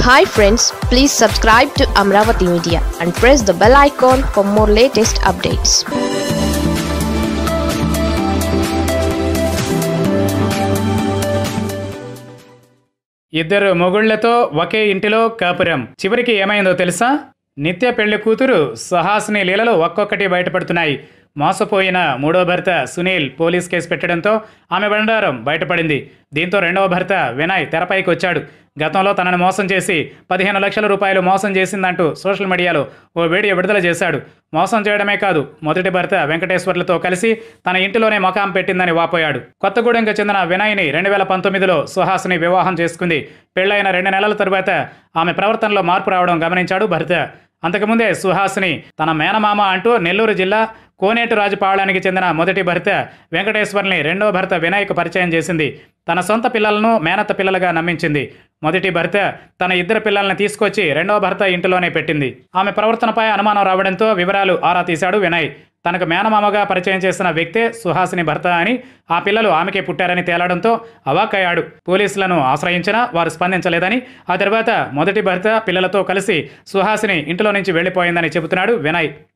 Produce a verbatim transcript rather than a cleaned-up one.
Hi friends, please subscribe to Amaravathi Media and press the bell icon for more latest updates. ఇద్దరు మొగుళ్లతో ఒకే ఇంటిలో కాపురం చివరికి ఏమైందో తెలుసా? నిత్య పెళ్లి కూతురు సుహాసిని లీలలు ఒక్కొక్కటి బయటపడుతున్నాయి. మోసపోయిన మూడో భర్త సునీల్ పోలీస్ కేసు పెట్టడంతో ఆమె బండారం బయటపడింది. దీంతో రెండవ భర్త వినయ్ తెరపైకి వచ్చాడు. గతంలో తనను మోసం చేసి పదిహేను లక్షల రూపాయలు మోసం చేసిందంటూ సోషల్ మీడియాలో ఓ వీడియో విడుదల చేశాడు. మోసం చేయడమే కాదు, మొదటి భర్త వెంకటేశ్వర్లతో కలిసి తన ఇంటిలోనే మకాం పెట్టిందని వాపోయాడు. కొత్తగూడెంకు చెందిన వినయ్ని రెండు వేల పంతొమ్మిదిలో సుహాసిని వివాహం చేసుకుంది. పెళ్లైన రెండు నెలల తరువాత ఆమె ప్రవర్తనలో మార్పు రావడం గమనించాడు భర్త. అంతకుముందే సుహాసిని తన మేనమామ అంటూ నెల్లూరు జిల్లా కోనేటు రాజుపాళానికి చెందిన మొదటి భర్త వెంకటేశ్వర్ని రెండో భర్త వినయ్కు పరిచయం చేసింది. తన సొంత పిల్లలను మేనత్త పిల్లలుగా నమ్మించింది. మొదటి భర్త తన ఇద్దరు పిల్లల్ని తీసుకొచ్చి రెండో భర్త ఇంటిలోనే పెట్టింది. ఆమె ప్రవర్తనపై అనుమానం రావడంతో వివరాలు ఆరా తీశాడు వినయ్. తనకు మేనమామగా పరిచయం చేసిన వ్యక్తే సుహాసిని భర్త అని, ఆ పిల్లలు ఆమెకే పుట్టారని తేలడంతో అవాక్కయ్యాడు. పోలీసులను ఆశ్రయించినా వారు స్పందించలేదని, ఆ తర్వాత మొదటి భర్త పిల్లలతో కలిసి సుహాసిని ఇంటిలో నుంచి వెళ్లిపోయిందని చెబుతున్నాడు వినయ్.